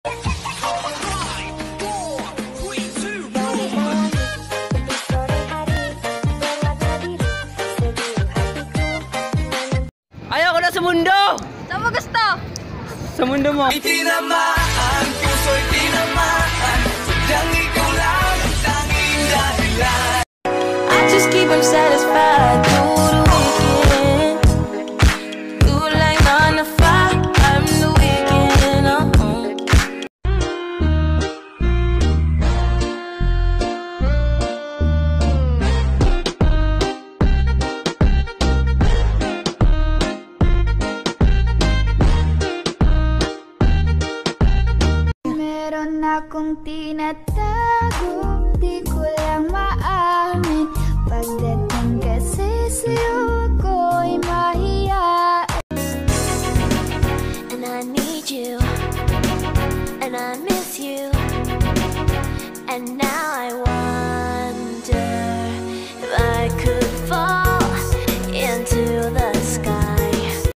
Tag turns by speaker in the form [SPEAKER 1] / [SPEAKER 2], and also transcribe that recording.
[SPEAKER 1] Ayoko na sa mundo!
[SPEAKER 2] Saan mo gusto?
[SPEAKER 1] Sa mundo mo.
[SPEAKER 3] Itinamaan, puso'y tinamaan. Sadyang ikaw lang ang tanging dahilan.
[SPEAKER 4] I just keep them satisfied through the weekend. You like 9 to 5, I'm the weekend.
[SPEAKER 2] Meron akong tinatago, di ko lang maamin. Pagdating kasi sa'yo ako'y mahiyain.
[SPEAKER 4] And I need you, and I miss you, and now